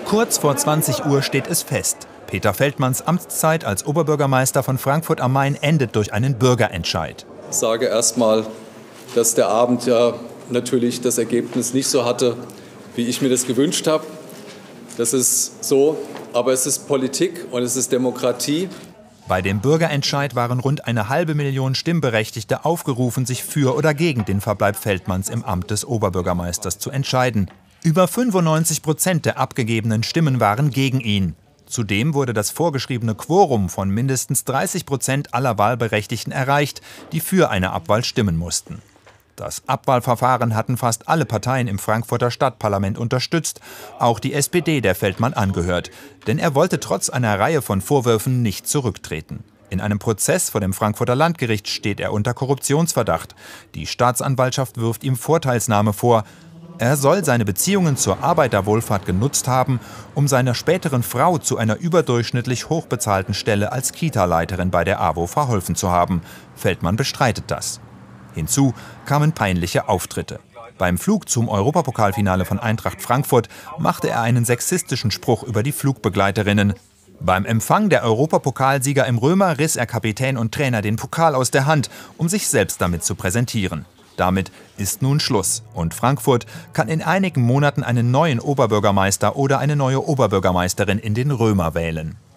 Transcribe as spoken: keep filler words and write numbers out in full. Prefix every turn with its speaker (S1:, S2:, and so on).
S1: Kurz vor zwanzig Uhr steht es fest. Peter Veltmans Amtszeit als Oberbürgermeister von Frankfurt am Main endet durch einen Bürgerentscheid.
S2: Ich sage erst mal, dass der Abend ja natürlich das Ergebnis nicht so hatte, wie ich mir das gewünscht habe. Das ist so, aber es ist Politik und es ist Demokratie.
S1: Bei dem Bürgerentscheid waren rund eine halbe Million Stimmberechtigte aufgerufen, sich für oder gegen den Verbleib Veltmans im Amt des Oberbürgermeisters zu entscheiden. Über fünfundneunzig Prozent der abgegebenen Stimmen waren gegen ihn. Zudem wurde das vorgeschriebene Quorum von mindestens dreißig Prozent aller Wahlberechtigten erreicht, die für eine Abwahl stimmen mussten. Das Abwahlverfahren hatten fast alle Parteien im Frankfurter Stadtparlament unterstützt, auch die S P D, der Veltman angehört. Denn er wollte trotz einer Reihe von Vorwürfen nicht zurücktreten. In einem Prozess vor dem Frankfurter Landgericht steht er unter Korruptionsverdacht. Die Staatsanwaltschaft wirft ihm Vorteilsnahme vor. Er soll seine Beziehungen zur Arbeiterwohlfahrt genutzt haben, um seiner späteren Frau zu einer überdurchschnittlich hochbezahlten Stelle als Kita-Leiterin bei der AWO verholfen zu haben. Veltman bestreitet das. Hinzu kamen peinliche Auftritte. Beim Flug zum Europapokalfinale von Eintracht Frankfurt machte er einen sexistischen Spruch über die Flugbegleiterinnen. Beim Empfang der Europapokalsieger im Römer riss er Kapitän und Trainer den Pokal aus der Hand, um sich selbst damit zu präsentieren. Damit ist nun Schluss und Frankfurt kann in einigen Monaten einen neuen Oberbürgermeister oder eine neue Oberbürgermeisterin in den Römer wählen.